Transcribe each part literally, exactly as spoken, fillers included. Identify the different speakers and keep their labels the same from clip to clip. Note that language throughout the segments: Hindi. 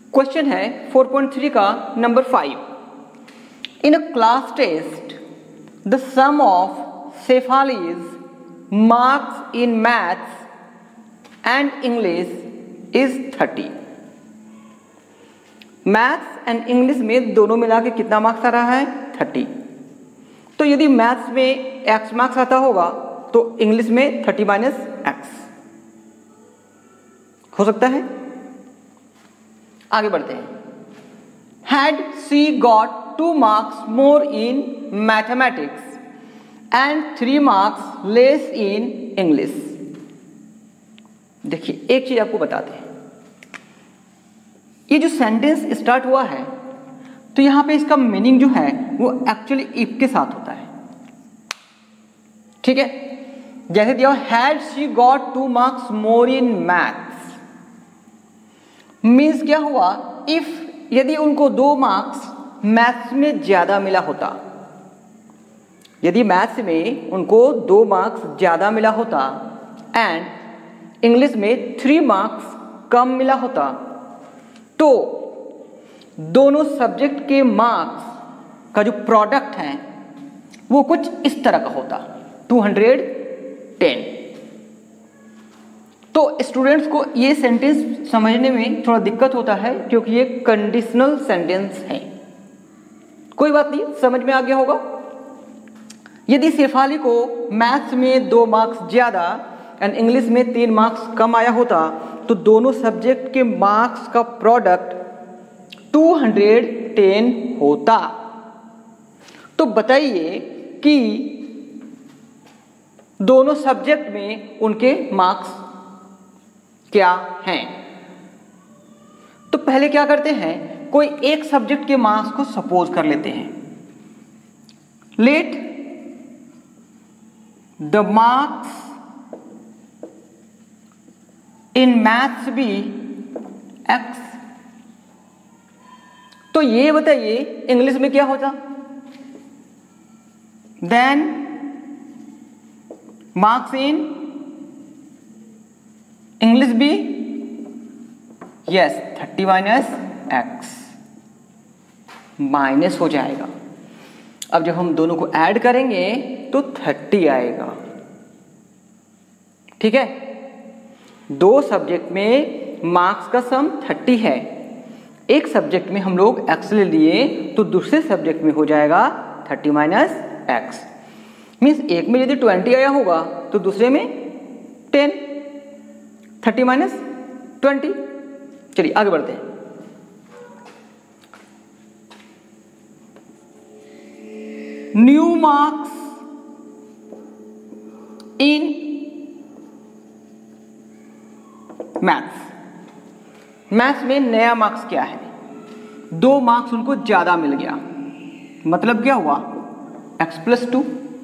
Speaker 1: क्वेश्चन है फोर पॉइंट थ्री का number five. In a class test the sum of Shefali's marks in maths and English is thirty. Maths and English में दोनों मिला के कितना मार्क्स आ रहा है? थर्टी। तो यदि मैथ्स में एक्स मार्क्स आता होगा तो इंग्लिश में थर्टी माइनस एक्स हो सकता है। आगे बढ़ते हैं। Had she got two marks more in mathematics and three marks less in English. देखिए एक चीज आपको बताते हैं, ये जो सेंटेंस स्टार्ट हुआ है तो यहां पे इसका मीनिंग जो है वो एक्चुअली इफ के साथ होता है। ठीक है, जैसे दिया had she got two marks more in maths, means क्या हुआ? इफ यदि उनको दो मार्क्स मैथ्स में ज्यादा मिला होता, यदि मैथ्स में उनको दो मार्क्स ज्यादा मिला होता एंड इंग्लिश में थ्री मार्क्स कम मिला होता, तो दोनों सब्जेक्ट के मार्क्स का जो प्रोडक्ट है वो कुछ इस तरह का होता, टू हंड्रेड टेन। तो स्टूडेंट्स को ये सेंटेंस समझने में थोड़ा दिक्कत होता है क्योंकि ये कंडीशनल सेंटेंस है। कोई बात नहीं, समझ में आ गया होगा। यदि शेफाली को मैथ्स में दो मार्क्स ज्यादा एंड इंग्लिश में तीन मार्क्स कम आया होता तो दोनों सब्जेक्ट के मार्क्स का प्रोडक्ट टू हंड्रेड टेन होता। तो बताइए कि दोनों सब्जेक्ट में उनके मार्क्स क्या हैं? तो पहले क्या करते हैं, कोई एक सब्जेक्ट के मार्क्स को सपोज कर लेते हैं। Let the marks in maths be x. तो ये बताइए इंग्लिश में क्या होता? Then marks in English be yes thirty minus x minus हो जाएगा। अब जब हम दोनों को ऐड करेंगे तो थर्टी आएगा। ठीक है, दो सब्जेक्ट में मार्क्स का सम थर्टी है, एक सब्जेक्ट में हम लोग एक्स ले लिए तो दूसरे सब्जेक्ट में हो जाएगा थर्टी माइनस एक्स। मीन्स एक में यदि ट्वेंटी आया होगा तो दूसरे में टेन, थर्टी माइनस ट्वेंटी। चलिए आगे बढ़ते हैं। New marks in maths. Maths में नया मार्क्स क्या है? दो मार्क्स उनको ज्यादा मिल गया, मतलब क्या हुआ? X plus two.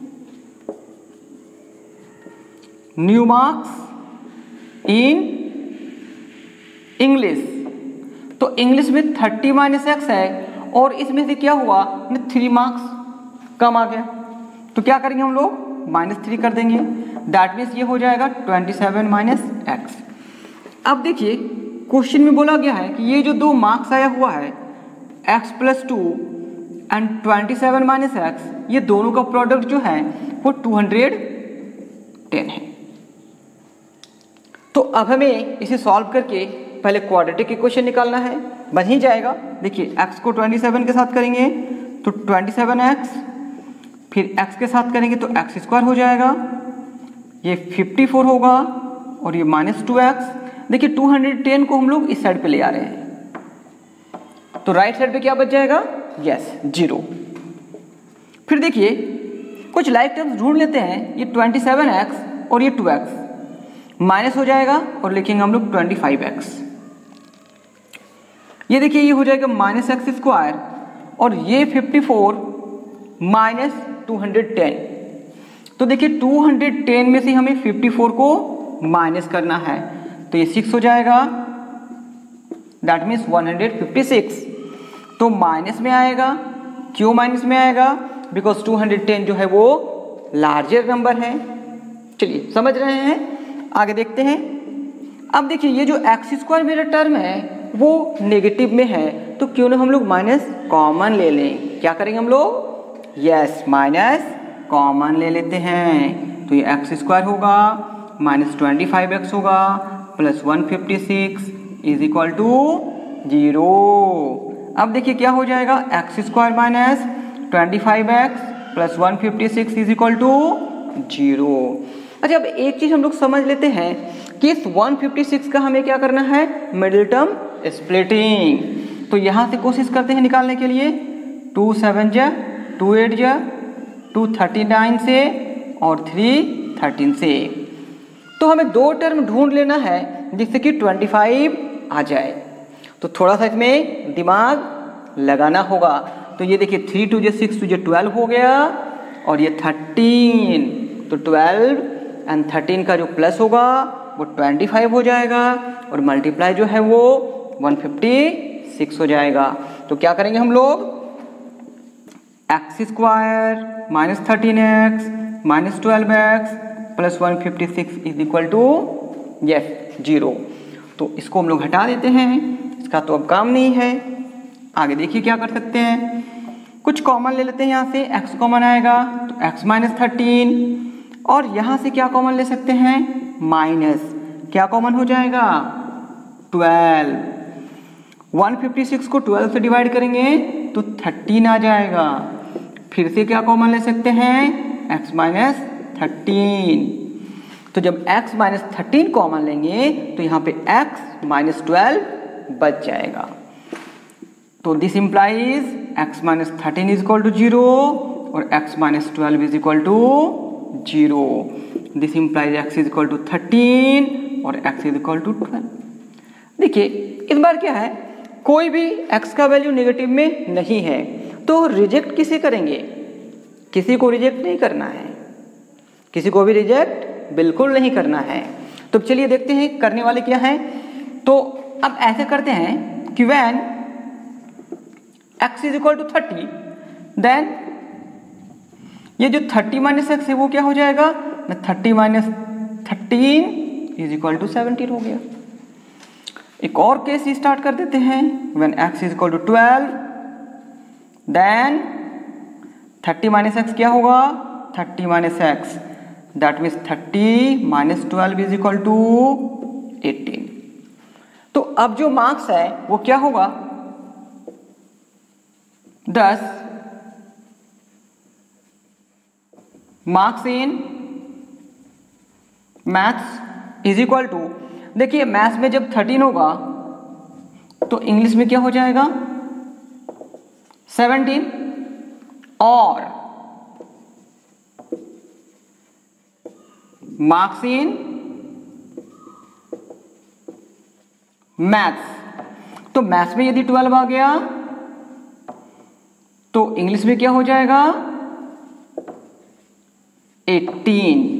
Speaker 1: New marks in English, तो इंग्लिश में थर्टी माइनस एक्स है और इसमें से क्या हुआ? थ्री मार्क्स कम आ गया, तो क्या करेंगे हम लोग? माइनस थ्री कर देंगे। दैट मीन्स ये हो जाएगा ट्वेंटी सेवन माइनस एक्स। अब देखिए क्वेश्चन में बोला गया है कि ये जो दो मार्क्स आया हुआ है x plus two and twenty seven minus x, ये दोनों का प्रोडक्ट जो है वो टू हंड्रेड टेन है। तो अब हमें इसे सॉल्व करके पहले क्वाड्रेटिक इक्वेशन निकालना है, बन ही जाएगा। देखिए x को ट्वेंटी सेवन के साथ करेंगे तो ट्वेंटी सेवन एक्स, फिर x के साथ करेंगे तो एक्स स्क्वायर हो जाएगा, ये फिफ्टी फोर होगा और ये माइनस टू एक्स। देखिए टू हंड्रेड टेन को हम लोग इस साइड पे ले आ रहे हैं तो राइट साइड पे क्या बच जाएगा? Yes zero. फिर देखिए कुछ लाइक टर्म्स ढूंढ लेते हैं, ये ट्वेंटी सेवन एक्स और ये टू एक्स माइनस हो जाएगा और लिखेंगे हम लोग ट्वेंटी फाइव एक्स। ये देखिए ये हो जाएगा माइनस एक्स स्क्वायर और ये fifty four minus two hundred ten. तो देखिए टू हंड्रेड टेन में से हमें फिफ्टी फोर को माइनस करना है तो ये सिक्स हो जाएगा, that means one hundred fifty six. तो माइनस में आएगा। क्यों माइनस में आएगा? बिकॉज टू हंड्रेड टेन जो है वो लार्जर नंबर है। चलिए समझ रहे हैं, आगे देखते हैं। अब देखिए ये जो एक्स स्क्वायर मेरा टर्म है वो नेगेटिव में है, तो क्यों ना हम लोग माइनस कॉमन ले लें। क्या करेंगे हम लोग, यस माइनस कॉमन ले लेते हैं। तो ये एक्स स्क्वायर होगा माइनस ट्वेंटी फाइव एक्स होगा plus one fifty six is equal to zero. अब देखिए क्या हो जाएगा, x square minus twenty five x plus one fifty six is equal to zero. अच्छा, अब एक चीज हम लोग समझ लेते हैं कि इस वन फिफ्टी सिक्स का हमें क्या करना है, मिडिल टर्म स्प्लिटिंग। तो यहां से कोशिश करते हैं निकालने के लिए, टू सेवन जा टू एट जा टू थर्टी नाइन से और थ्री थर्टीन से। तो हमें दो टर्म ढूंढ लेना है जिससे कि ट्वेंटी फाइव आ जाए। तो थोड़ा सा इसमें दिमाग लगाना होगा। तो ये देखिए थ्री टू जे सिक्स टू जे ट्वेल्व हो गया और ये थर्टीन, तो ट्वेल्व एंड थर्टीन का जो प्लस होगा वो ट्वेंटी फाइव हो जाएगा और मल्टीप्लाई जो है वो वन फिफ्टी सिक्स हो जाएगा। तो क्या करेंगे हम लोग, x square minus thirteen x minus twelve x plus one fifty six is equal to yes zero. तो इसको हम लोग हटा देते हैं, इसका तो अब काम नहीं है। आगे देखिए क्या कर सकते हैं, कुछ कॉमन ले लेते हैं। यहाँ से x कॉमन आएगा तो x माइनस थर्टीन, और यहाँ से क्या कॉमन ले सकते हैं, माइनस क्या कॉमन हो जाएगा, ट्वेल्व। वन फिफ्टी सिक्स को ट्वेल्व से डिवाइड करेंगे तो थर्टीन आ जाएगा। फिर से क्या कॉमन ले सकते हैं, x माइनस थर्टीन। तो जब x माइनस थर्टीन कॉमन लेंगे तो यहाँ पे x माइनस ट्वेल्व बच जाएगा। तो this implies x minus thirteen is equal to zero और x minus twelve is equal to zero. This implies x is equal to thirteen और x is equal to twelve. देखिए इस बार क्या है, कोई भी x का वैल्यू नेगेटिव में नहीं है, तो रिजेक्ट किसे करेंगे, किसी को रिजेक्ट नहीं करना है, किसी को भी रिजेक्ट बिल्कुल नहीं करना है। तो चलिए देखते हैं करने वाले क्या हैं। तो अब ऐसे करते हैं कि when x is equal to thirty, then ये जो थर्टी माइनस एक्स है वो क्या हो जाएगा, thirty minus thirteen is equal to seventeen हो गया। एक और केस स्टार्ट कर देते हैं, when x is equal to twelve, then thirty minus x क्या होगा, thirty minus x, that means thirty minus twelve is equal to eighteen. तो अब जो मार्क्स है वो क्या होगा, दस marks in maths is equal to, देखिए मैथ्स में जब थर्टीन होगा तो इंग्लिश में क्या हो जाएगा, सेवनटीन, और मार्क्स इन मैथ्स, तो मैथ्स में यदि ट्वेल्व आ गया तो इंग्लिश में क्या हो जाएगा, एटीन।